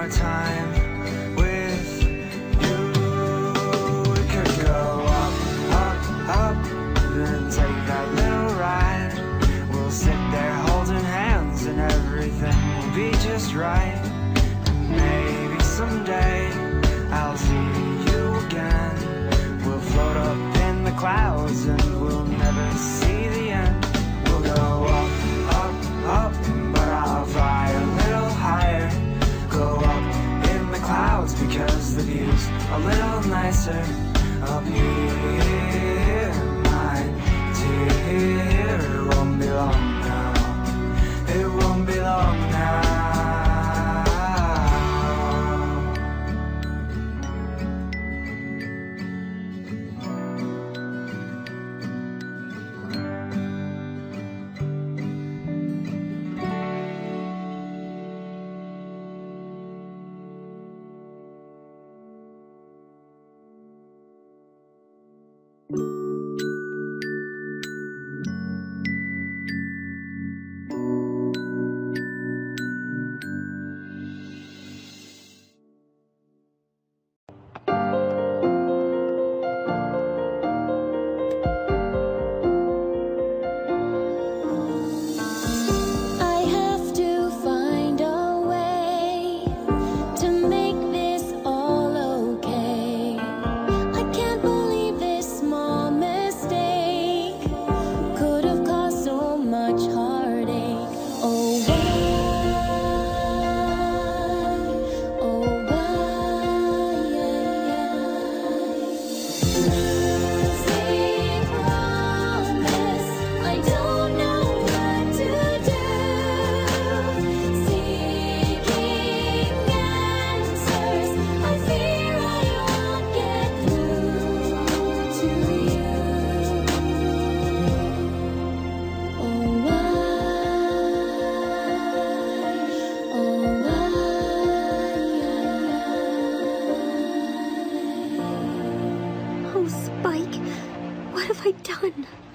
more time with you. We could go up, up, up, and take that little ride. We'll sit there holding hands and everything will be just right. And maybe someday I'll see you again. We'll float up in the clouds and we'll never see the end. We'll go up, up, up, but I'll fly a little higher. Go up in the clouds because the view's a little nicer up here, my dear. It won't be long now. It won't be long now. What have I done?